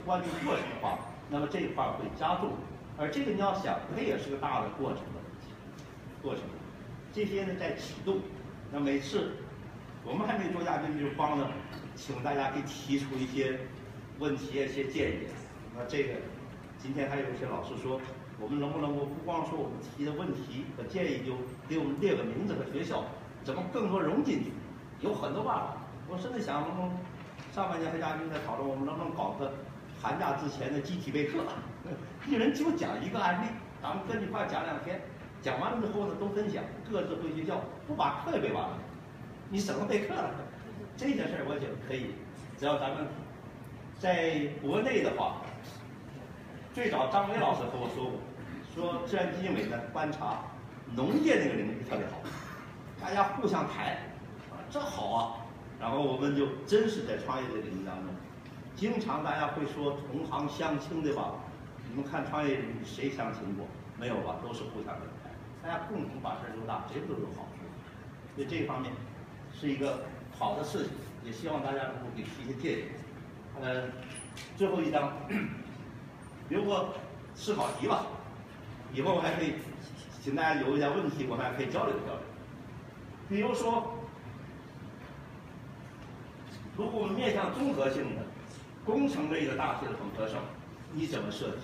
关注过程的话，那么这一块会加重。而这个你要想，它也是个大的过程的问题，这些呢在启动。那每次我们还没做亚军就帮着，请大家给提出一些问题、一些建议。那这个今天还有一些老师说，我们能不能够不光说我们提的问题和建议，就给我们列个名字和学校，怎么更多融进去？有很多办法。我甚至想，上半年和亚军在讨论，我们能不能搞个寒假之前的集体备课，一人就讲一个案例，咱们跟一块讲2天，讲完了之后呢，都分享，各自回学校，不把课也背完了，你省了备课了。这件事儿我觉得可以，只要咱们在国内的话，最早张伟老师和我说过，说自然基金委呢观察农业那个领域特别好，大家互相谈，这好啊。然后我们就真是在创业这个领域当中，经常大家会说同行相亲，对吧？你们看创业领域谁相亲过？没有吧？都是互相的谈，大家共同把事儿做大，谁都有好处。所以这一方面是一个好的事情，也希望大家能够给提一些建议。最后一章留个思考题吧，以后还可以请大家有一点问题，我们还可以交流交流。比如说，如果我们面向综合性的工程类的大学的本科生，你怎么设计？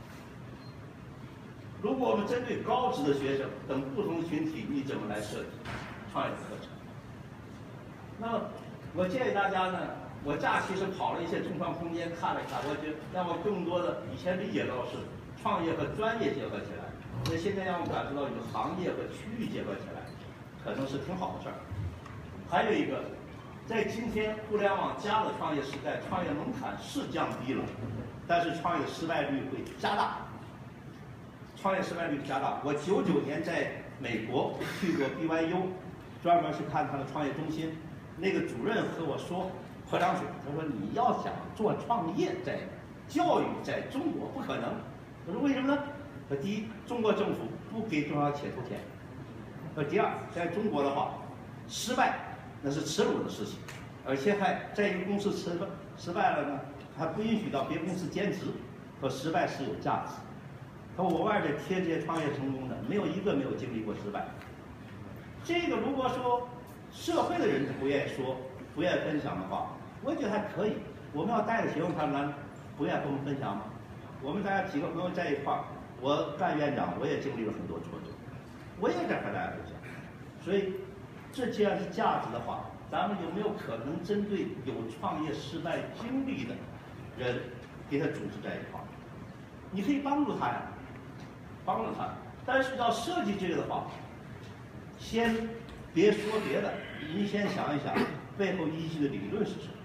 如果我们针对高职的学生等不同的群体，你怎么来设计创业的课程？那么我建议大家呢，我假期是跑了一些中创空间看了一下，我觉得让我更多的以前理解到是创业和专业结合起来，那现在让我感受到与行业和区域结合起来，可能是挺好的事儿。还有一个，在今天互联网加的创业时代，创业门槛是降低了，但是创业失败率会加大。创业失败率加大。我99年在美国去过 BYU， 专门去看他的创业中心。那个主任和我说，泼凉水，他说你要想做创业，在教育在中国不可能。我说为什么呢？第一，中国政府不给中小企业投钱。第二，在中国的话，失败那是耻辱的事情，而且还在一个公司失败了呢，还不允许到别公司兼职，说失败是有价值。他说我外边贴这些创业成功的，没有一个没有经历过失败。这个如果说社会的人不愿意说、不愿意分享的话，我觉得还可以。我们要带着学生他们不愿意和我们分享吗？我们大家几个朋友在一块儿，我干院长，我也经历了很多挫折，我也在和大家分享。所以，这既然是价值的话，咱们有没有可能针对有创业失败经历的人，给他组织在一块儿？你可以帮助他呀，帮助他。但是要设计这个的话，先别说别的，你先想一想背后依据的理论是什么。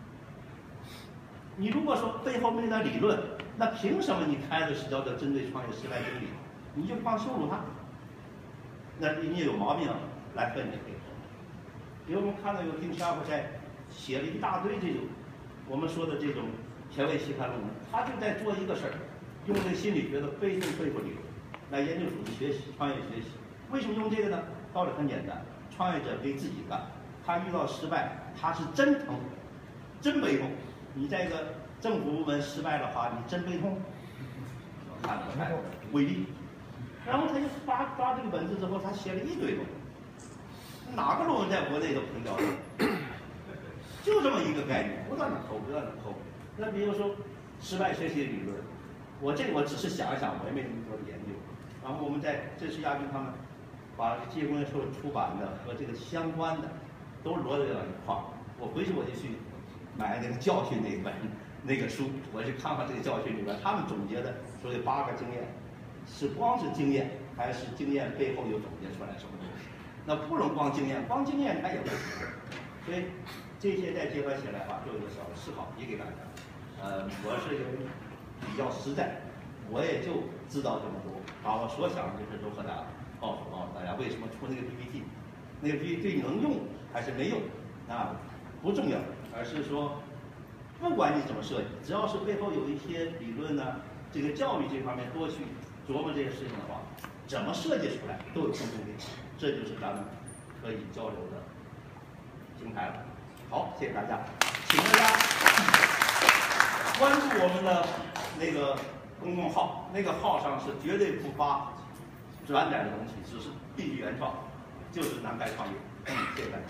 你如果说背后没那理论，那凭什么你开的是叫做针对创业失败经历？你就光羞辱他，那你也有毛病来和你配合。比如我们看到有丁沙夫在写了一大堆这种我们说的这种权威期刊论文，他就在做一个事儿，用这个心理学的被动背负理论来研究组织学习、创业学习。为什么用这个呢？道理很简单，创业者为自己干，他遇到失败，他是真疼，真悲痛。你在一个政府部门失败的话，你真悲痛，看未必。然后他就抓这个本子之后，他写了一堆论文，哪个论文在国内都评标的，就这么一个概念，不断的抠，不断的抠。那比如说失败学习理论，我只是想一想，我也没那么多研究。然后我们在这是亚军他们把机械工业社会出版的和这个相关的都摞在了一块儿。我回去我就去买那个教训那本那个书，我去看看这个教训里边他们总结的说有8个经验，是光是经验还是经验背后有总结出来什么东西？那不能光经验，光经验它也不行。所以这些再结合起来的话，做一个小的思考题给大家。我是一个人比较实在，我也就知道这么多，把我所想的这事都和大家告诉大家。为什么出那个 PPT？ 那个 PPT 对你能用还是没用啊？不重要，而是说，不管你怎么设计，只要是背后有一些理论呢，这个教育这方面多去琢磨这些事情的话，怎么设计出来都有共同点，这就是咱们可以交流的平台了。好，谢谢大家，请大家。 关注我们的那个公众号，那个号上是绝对不发转载的东西，只是必须原创，就是南开创业。谢谢大家。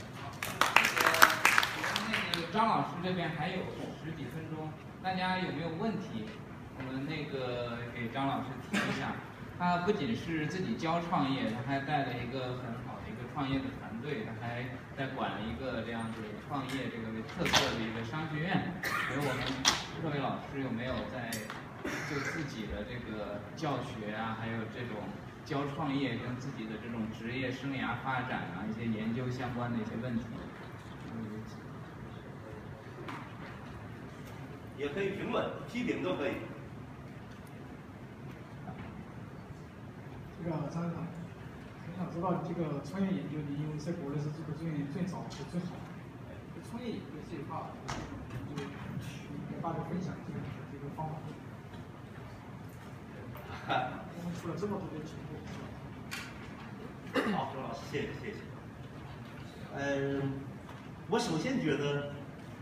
那个张老师这边还有10几分钟，大家有没有问题？我们那个给张老师提一下。他不仅是自己教创业，他还带了一个很好的一个创业的团队，他还在管了一个这样子创业这个为特色的一个商学院。所以我们各位老师有没有在就自己的这个教学啊，还有这种教创业跟自己的这种职业生涯发展啊，一些研究相关的一些问题？ 也可以评论、批评都可以。 这个张院长，很想知道这个创业研究，你因为在国内是这个最早是最好的。创业研究这一块，就跟大家分享这个方法。我们出了这么多的题目。 好，周老师，谢谢。我首先觉得，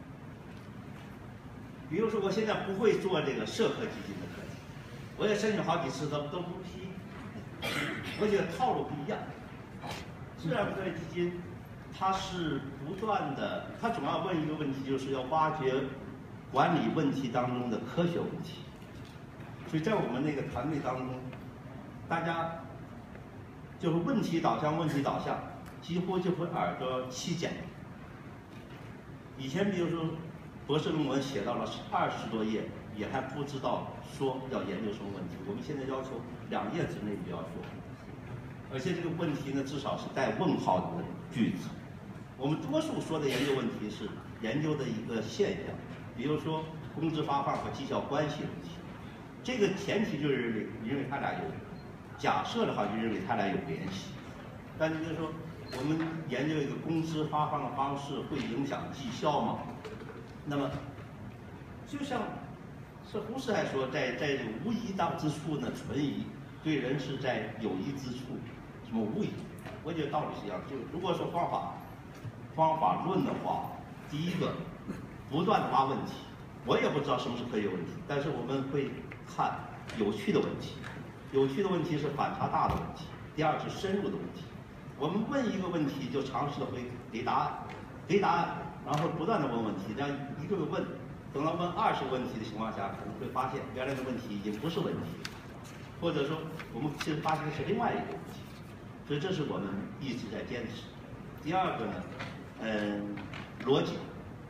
比如说我现在不会做这个社科基金的课题，我也申请好几次都不批。我觉得套路不一样。自然科学基金，它是不断的，它总要问一个问题，就是要挖掘管理问题当中的科学问题。所以在我们那个团队当中，大家就是问题导向，几乎就会耳朵起茧。以前比如说博士论文写到了20多页，也还不知道说要研究什么问题。我们现在要求2页之内就要说，而且这个问题呢，至少是带问号的句子。我们多数说的研究问题是研究的一个现象，比如说工资发放和绩效关系问题。这个前提就是认为它俩有，假设的话就认为它俩有联系。但你比如说，我们研究一个工资发放的方式会影响绩效吗？那么，就像是胡适还说，在无疑当之处呢存疑，对人是在有疑之处什么无疑。我觉得道理是一样，就如果说方法论的话，第一个不断的挖问题，我也不知道什么是科学问题，但是我们会看有趣的问题，有趣的问题是反差大的问题，第二是深入的问题。我们问一个问题就尝试的会给答案，然后不断的问问题，这样一个问，等到问20个问题的情况下，可能会发现原来的问题已经不是问题，或者说我们其实发现的是另外一个问题，所以这是我们一直在坚持。第二个呢，逻辑，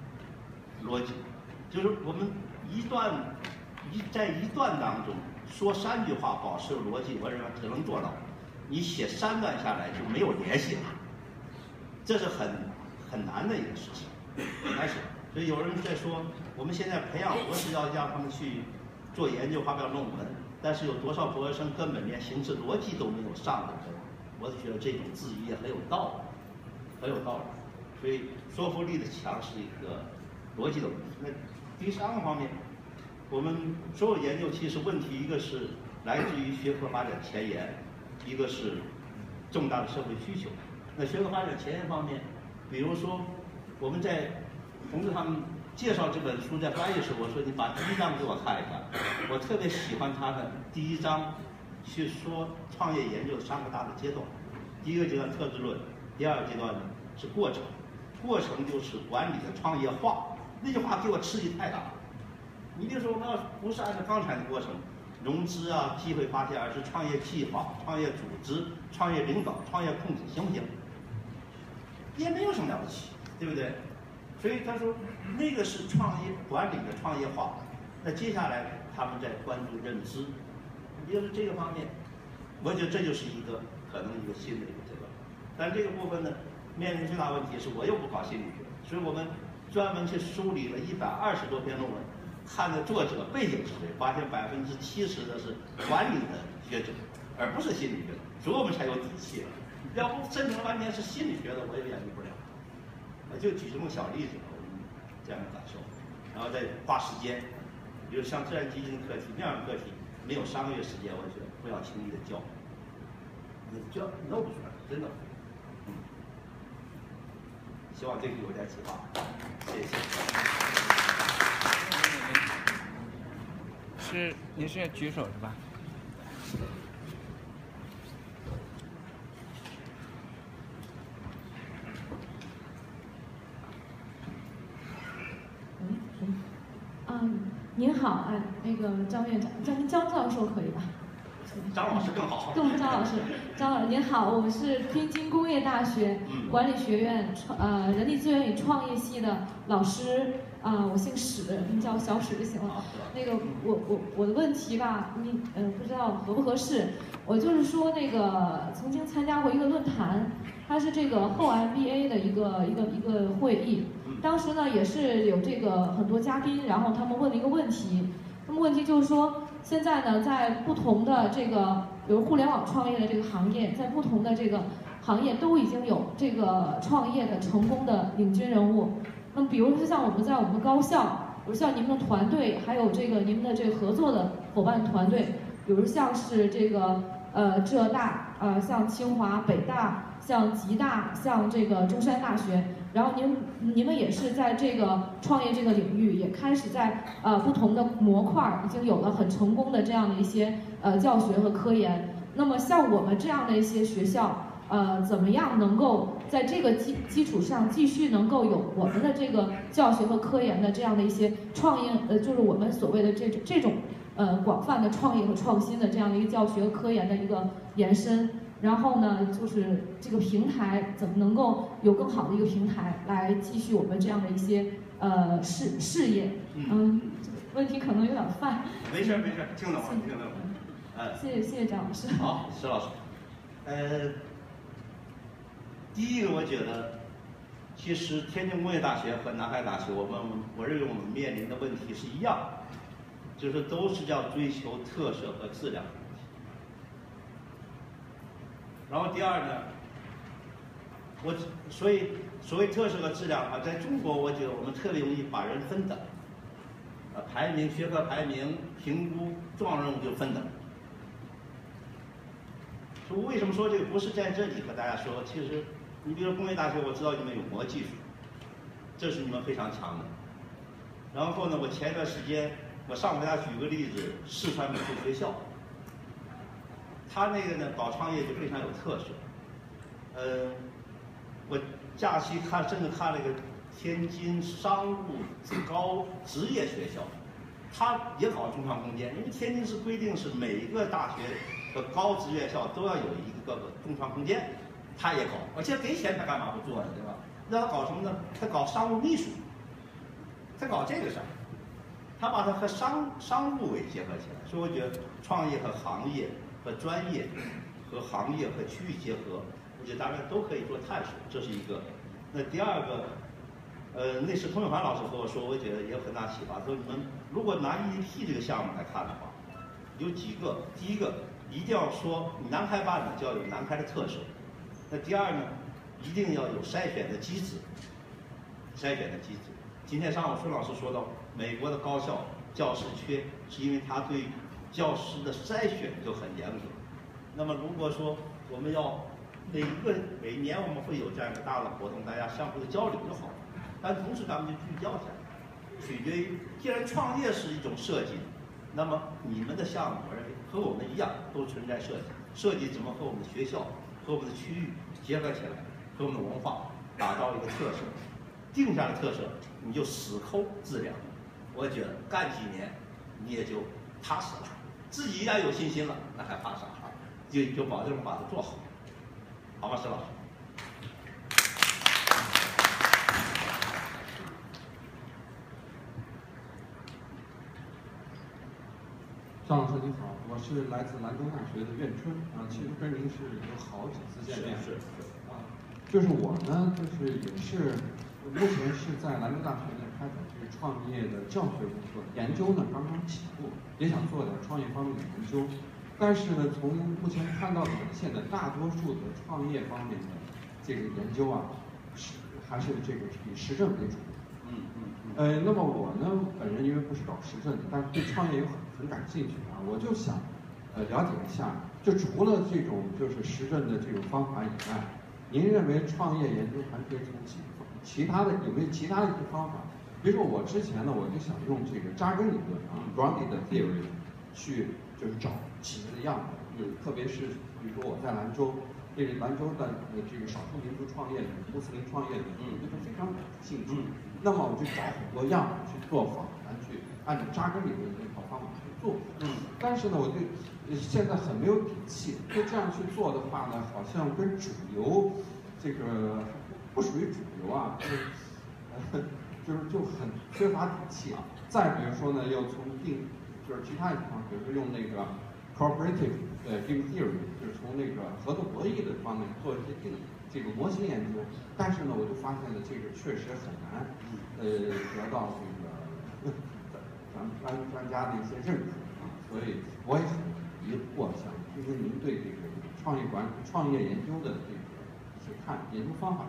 就是我们在一段当中说3句话保持逻辑，我认为只能做到。你写3段下来就没有联系了，这是很难的一个事情。开始，所以有人在说，我们现在培养博士要让他们去做研究、发表论文，但是有多少博士生根本连形式逻辑都没有上的？我就觉得这种质疑也很有道理。所以说服力的强是一个逻辑的问题。那第3个方面，我们所有研究其实问题一个是来自于学科发展前沿。一个是重大的社会需求。那学科发展前沿方面，比如说我们在同志他们介绍这本书在翻译时，我说你把第1章给我看一下，我特别喜欢他的第1章去说创业研究的3个大的阶段。第1个阶段特质论，第2个阶段呢是过程，过程就是管理的创业化。那句话给我刺激太大了。你比如说我们要不是按照刚才的过程。融资啊，机会发现，而是创业计划、创业组织、创业领导、创业控制，行不行？也没有什么了不起，对不对？所以他说，那个是创业管理的创业化。那接下来他们在关注认知，也就是这个方面，我觉得这就是一个可能一个新的一个阶段。但这个部分呢，面临最大问题是我又不搞心理学，所以我们专门去梳理了120多篇论文。看的作者背景是谁，发现70%的是管理的学者，而不是心理学的，所以我们才有底气了。要不申请完全是心理学的，我也研究不了。就举这么小例子，我们这样的感受，然后再花时间，比如像自然基金的课题那样的课题，没有3个月时间，我觉得不要轻易的教，你教弄不出来，真的。希望这个有点启发，谢谢。 你是举手是吧？ 您好，那个张院长，叫您张教授可以吧？ 张老师更好。 张老师，张老师您好，我是天津工业大学管理学院人力资源与创业系的老师我姓史，您叫我小史就行了。那个我的问题吧，您不知道合不合适？我就是说那个曾经参加过一个论坛，它是这个后 MBA 的一个会议。当时呢也是有这个很多嘉宾，然后他们问了一个问题，那么问题就是说，现在呢在不同的这个，比如互联网创业的这个行业，在不同的这个行业都已经有这个创业的成功的领军人物。那么比如说像我们在我们的高校，比如像你们的团队，还有这个你们的这个合作的伙伴团队，比如像是这个浙大像清华、北大、像吉大、像这个中山大学。然后你们也是在这个创业这个领域，也开始在不同的模块已经有了很成功的这样的一些教学和科研。那么像我们这样的一些学校，怎么样能够在这个基础上继续能够有我们的这个教学和科研的这样的一些创业，就是我们所谓的这种广泛的创业和创新的这样的一个教学和科研的一个延伸。然后呢，就是这个平台怎么能够有更好的一个平台来继续我们这样的一些事业？问题可能有点泛。 没事，听懂了。 谢谢张老师。 好，石老师。第一个我觉得，其实天津工业大学和南海大学，我认为我们面临的问题是一样，就是都是要追求特色和质量。然后第二呢，所谓特色和质量在中国我觉得我们特别容易把人分等，排名、学科排名、评估、重任务就分等。所以为什么说这个不是在这里和大家说？其实你比如工业大学，我知道你们有模技术，这是你们非常强的。然后呢，我前一段时间我上给大家举个例子，四川美术学校。他那个呢，搞创业就非常有特色。我假期甚至看了一个天津商务高职业学校，他也搞中创空间，因为天津市规定是每一个大学和高职业校都要有一个中创空间，他也搞，而且给钱他干嘛不做呢，对吧？让他搞什么呢？他搞商务秘书，他搞这个事儿，他把它和商务给结合起来，所以我觉得创业和行业。和专业、和行业和区域结合，我觉得大家都可以做探索，这是一个。那第二个，那时童永涵老师和我说，我觉得也有很大启发。说你们如果拿 EDP 这个项目来看的话，有几个，第一个一定要说你南开办的就要有南开的特色。那第二呢，一定要有筛选的机制。今天上午孙老师说到，美国的高校教师缺，是因为他对教师的筛选就很严格。那么如果说我们要每年我们会有这样一个大的活动，大家相互的交流就好了。但同时咱们就聚焦起来，取决于既然创业是一种设计，那么你们的项目我认为和我们一样都存在设计。设计怎么和我们的学校、和我们的区域结合起来，和我们的文化打造一个特色，定下的特色你就死抠质量。我觉得干几年你也就踏实了。自己一旦有信心了，那还怕啥？就保证把它做好，好吗，石老师？ 张老师你好，我是来自兰州大学的苑春其实跟您是有好几次见面。就是我呢，就是也是目前是在兰州大学呢开展这个创业的教学工作，研究呢刚刚起步，也想做点创业方面的研究。但是呢，从目前看到的现在大多数的创业方面的这个研究还是这个以实证为主。那么我呢，本人因为不是搞实证的，但是对创业有很感兴趣我就想了解一下，就除了这种就是实证的这种方法以外，您认为创业研究还可以从其他的有没有其他的一些方法？ 比如说我之前呢，我就想用这个扎根理论啊 ，grounded theory， 去就是找企业的样子，特别是比如说我在兰州，对兰州的这个少数民族创业、穆斯林创业的，我就非常感兴趣。那么我就找很多样去做访谈，去按照扎根理论这套方法去做。但是呢，我对现在很没有底气，就这样去做的话呢，好像跟主流这个不属于主流啊，就很缺乏底气啊。再比如说呢，要从就是其他地方，比如说用那个 cooperative game theory， 就是从那个合作博弈的方面做一些这个模型研究。但是呢，我就发现了这个确实很难，得到这个专家的一些认可啊。所以我也很疑惑，想听听您对这个创业研究的这个一些研究方法。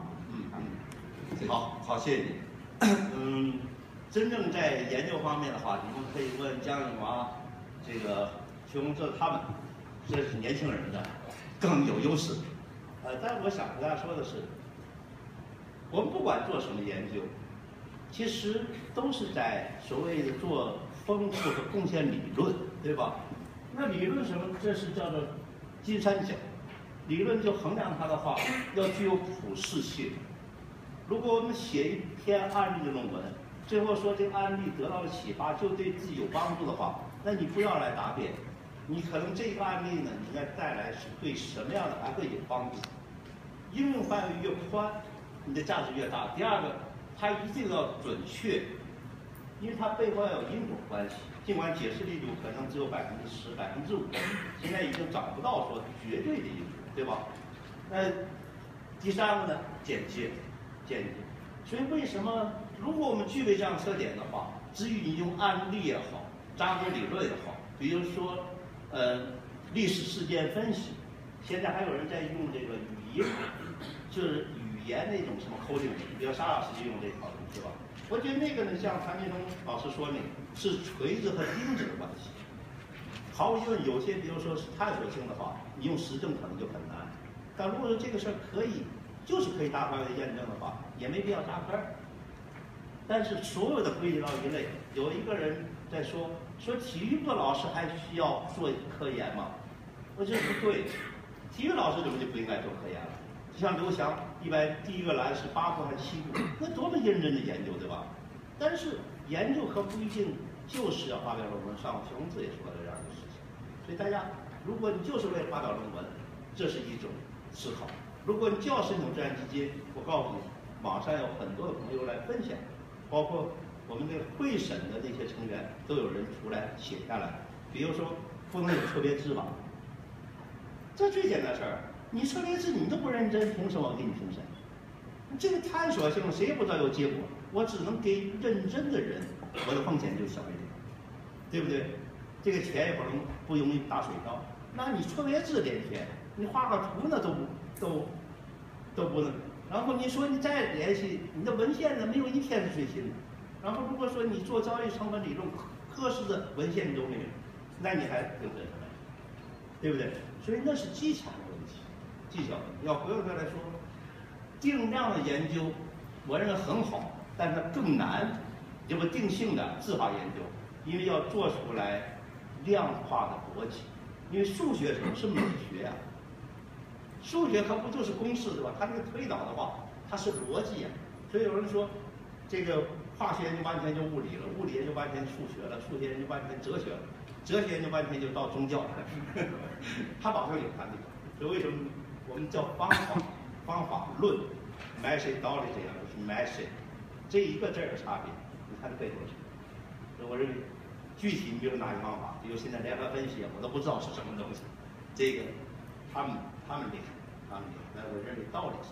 好，谢谢你。真正在研究方面的话，你们可以问姜永华、这个邱洪志他们，这是年轻人的更有优势。但我想和大家说的是，我们不管做什么研究，其实都是在所谓的做丰富的贡献理论，对吧？那理论什么？这是叫做金三角。理论就衡量它的话，要具有普适性。如果我们写一篇案例的论文，最后说这个案例得到了启发，就对自己有帮助的话，那你不要来答辩，你可能这个案例呢，你应该带来是对什么样的还会有帮助。应用范围越宽，你的价值越大。第二个，它一定要准确，因为它背后要有因果关系。尽管解释力度可能只有10%、5%，现在已经找不到说绝对的因果，对吧？那第三个呢，简洁。所以为什么如果我们具备这样特点的话，至于你用案例也好，扎根理论也好，比如说历史事件分析，现在还有人在用这个语音，就是语言那种什么 coding， 比如沙老师就用这套东西，是吧？我觉得那个呢，像谭劲东老师说那个是锤子和钉子的关系。毫无疑问，有些比如说是探索性的话，你用实证可能就很难。但如果说这个事儿就是可以大范围验证的话，也没必要扎根儿。但是所有的归结到一类，有一个人在说体育部老师还需要做科研吗？我觉得不对，体育老师怎么就不应该做科研了？就像刘翔第一个栏是8部还是7部，那多么认真的研究，对吧？但是研究可不一定就是要发表论文。上徐宏志也说了这样的事情，所以大家，如果你就是为了发表论文，这是一种思考。如果你就要申请专业基金，我告诉你，网上有很多的朋友来分享，包括我们这个会审的那些成员都有人出来写下来。比如说，不能有特别制吧？这最简单的事儿，你特别制你都不认真，凭什么我给你评审？这个探索性谁也不知道有结果，我只能给认真的人，我的风险就小一点，对不对？这个田也不容易打水漂，那你特别制点田，你画个图呢都不能。然后你说你再联系你的文献呢，没有一篇是最新的。然后如果说你做交易成本理论，科室的文献你都没有，那你还评审什么？对不对？所以那是技巧的问题，技巧问题。要回过头来说，定量的研究，我认为很好，但是它更难，这不定性的自化研究，因为要做出来量化的逻辑。因为数学什么是美学啊？数学它不就是公式对吧？它这个推导的话，它是逻辑啊。所以有人说，这个化学研究半天就物理了，物理研究半天数学了，数学研究半天哲学了，哲学研究半天就到宗教了。它保证有它那个。所以为什么我们叫方法论 methodology 这样就是 method 这一个字的差别？你看背后是。所以我认为，具体你比如哪个方法，比如现在联合分析，我都不知道是什么东西。这个他们厉害，但我认为道理是。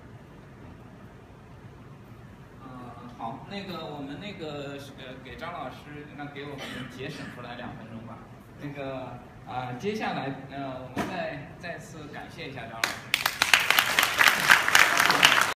好，我们给张老师，给我们节省出来2分钟吧。接下来我们再次感谢一下张老师。